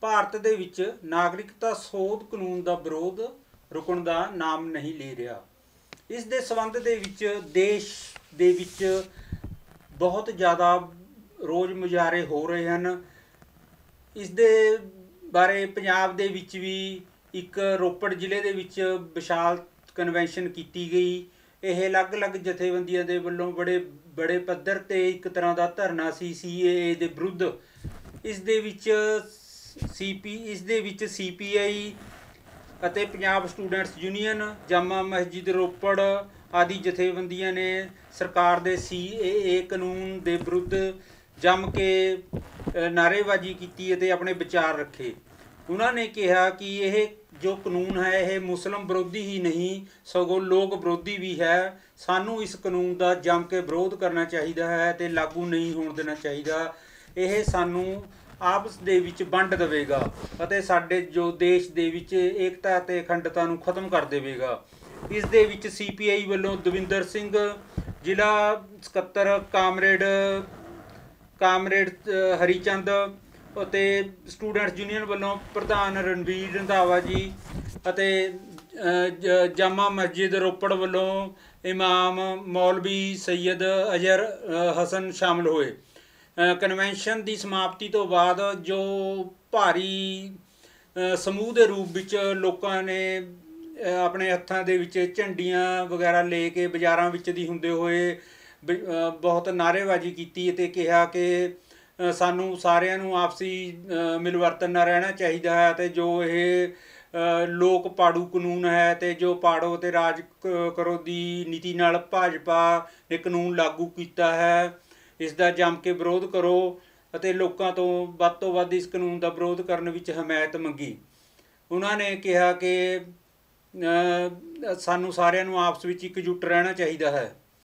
ਭਾਰਤ ਦੇ ਵਿੱਚ ਨਾਗਰਿਕਤਾ ਸੋਧ ਕਾਨੂੰਨ ਦਾ ਵਿਰੋਧ ਰੁਕਣ ਦਾ ਨਾਮ ਨਹੀਂ ਲੈ ਰਿਹਾ। ਇਸ ਦੇ ਸੰਬੰਧ ਦੇ ਵਿੱਚ ਦੇਸ਼ ਦੇ ਵਿੱਚ ਬਹੁਤ ਜ਼ਿਆਦਾ ਰੋਜ਼ ਮੁਜ਼ਾਹਰੇ ਹੋ ਰਹੇ ਹਨ। ਇਸ ਦੇ ਬਾਰੇ ਪੰਜਾਬ ਦੇ ਵਿੱਚ ਵੀ ਇੱਕ ਰੋਪੜ ਜ਼ਿਲ੍ਹੇ ਦੇ ਵਿੱਚ ਵਿਸ਼ਾਲ ਕਨਵੈਨਸ਼ਨ ਕੀਤੀ ਗਈ। ਇਹ ਅਲੱਗ-ਅਲੱਗ ਜਥੇਬੰਦੀਆਂ ਦੇ ਵੱਲੋਂ ਬੜੇ ਪੱਧਰ 'ਤੇ ਇੱਕ ਤਰ੍ਹਾਂ ਦਾ ਧਰਨਾ ਸੀ CAA ਦੇ ਵਿਰੁੱਧ। ਇਸ ਦੇ ਵਿੱਚ CPI ਅਤੇ ਪੰਜਾਬ ਸਟੂਡੈਂਟਸ ਯੂਨੀਅਨ, ਜਾਮਾ ਮਸਜਿਦ ਰੋਪੜ ਆਦਿ ਜਥੇਬੰਦੀਆਂ ਨੇ ਸਰਕਾਰ ਦੇ CAA ਕਾਨੂੰਨ ਦੇ ਵਿਰੁੱਧ ਜੰਮ ਕੇ ਨਾਅਰੇਬਾਜ਼ੀ ਕੀਤੀ ਅਤੇ ਆਪਣੇ ਵਿਚਾਰ ਰੱਖੇ। ਉਹਨਾਂ ਨੇ ਕਿਹਾ ਕਿ ਇਹ ਜੋ ਕਾਨੂੰਨ ਹੈ ਇਹ ਮੁਸਲਿਮ ਵਿਰੋਧੀ ਹੀ ਨਹੀਂ ਸਗੋਂ ਲੋਕ ਵਿਰੋਧੀ ਵੀ ਹੈ। ਸਾਨੂੰ ਇਸ ਕਾਨੂੰਨ ਦਾ ਜੰਮ ਕੇ ਵਿਰੋਧ ਕਰਨਾ ਚਾਹੀਦਾ ਹੈ ਅਤੇ ਲਾਗੂ ਨਹੀਂ ਹੋਣ ਦੇਣਾ ਚਾਹੀਦਾ। ਇਹ ਸਾਨੂੰ ਆਪਸ ਦੇ ਵਿੱਚ ਵੰਡ ਦੇਵੇਗਾ ਅਤੇ ਸਾਡੇ ਜੋ ਦੇਸ਼ ਦੇ ਵਿੱਚ ਏਕਤਾ ਅਤੇ ਅਖੰਡਤਾ ਨੂੰ ਖਤਮ ਕਰ ਦੇਵੇਗਾ। ਇਸ ਦੇ ਵਿੱਚ CPI ਵੱਲੋਂ ਦਵਿੰਦਰ ਸਿੰਘ, ਜ਼ਿਲ੍ਹਾ ਸਕੱਤਰ ਕਾਮਰੇਡ ਹਰੀਚੰਦ ਅਤੇ ਸਟੂਡੈਂਟਸ ਯੂਨੀਅਨ ਵੱਲੋਂ ਪ੍ਰਧਾਨ ਰਣਵੀਰ ਰੰਧਾਵਾ ਜੀ ਅਤੇ ਜਾਮਾ ਮਸਜਿਦ ਰੋਪੜ ਵੱਲੋਂ ਇਮਾਮ ਮੌਲਵੀ ਸੈਦ ਅਜ਼ਹਰ ਹਸਨ ਸ਼ਾਮਲ ਹੋਏ। ਕਨਵੈਨਸ਼ਨ ਦੀ ਸਮਾਪਤੀ ਤੋਂ ਬਾਅਦ ਜੋ ਭਾਰੀ ਸਮੂਹ ਦੇ ਰੂਪ ਵਿੱਚ ਲੋਕਾਂ ਨੇ ਆਪਣੇ ਹੱਥਾਂ ਦੇ ਵਿੱਚ ਝੰਡੀਆਂ ਵਗੈਰਾ ਲੈ ਕੇ ਬਾਜ਼ਾਰਾਂ ਵਿੱਚ ਦੀ ਹੁੰਦੇ ਹੋਏ ਬਹੁਤ ਨਾਅਰੇਬਾਜ਼ੀ ਕੀਤੀ ਅਤੇ ਕਿਹਾ ਕਿ ਸਾਨੂੰ ਸਾਰਿਆਂ ਨੂੰ ਆਪਸੀ ਮਿਲਵਰਤਨ ਨਾਲ ਰਹਿਣਾ ਚਾਹੀਦਾ ਹੈ ਅਤੇ ਜੋ ਇਹ ਲੋਕ ਪਾੜੂ ਕਾਨੂੰਨ ਹੈ ਅਤੇ ਜੋ ਪਾੜੋ ਅਤੇ ਰਾਜ ਕਰੋ ਦੀ ਨੀਤੀ ਨਾਲ ਭਾਜਪਾ ਨੇ ਕਾਨੂੰਨ ਲਾਗੂ ਕੀਤਾ ਹੈ, ਇਸ ਦਾ ਜੰਮ ਕੇ ਵਿਰੋਧ ਕਰੋ ਅਤੇ ਲੋਕਾਂ ਤੋਂ ਵੱਧ ਇਸ ਕਾਨੂੰਨ ਦਾ ਵਿਰੋਧ ਕਰਨ ਵਿੱਚ ਹਮਾਇਤ ਮੰਗੀ। ਉਹਨਾਂ ਨੇ ਕਿਹਾ ਕਿ ਸਾਨੂੰ ਸਾਰਿਆਂ ਨੂੰ ਆਪਸ ਵਿੱਚ ਇਕਜੁੱਟ ਰਹਿਣਾ ਚਾਹੀਦਾ ਹੈ।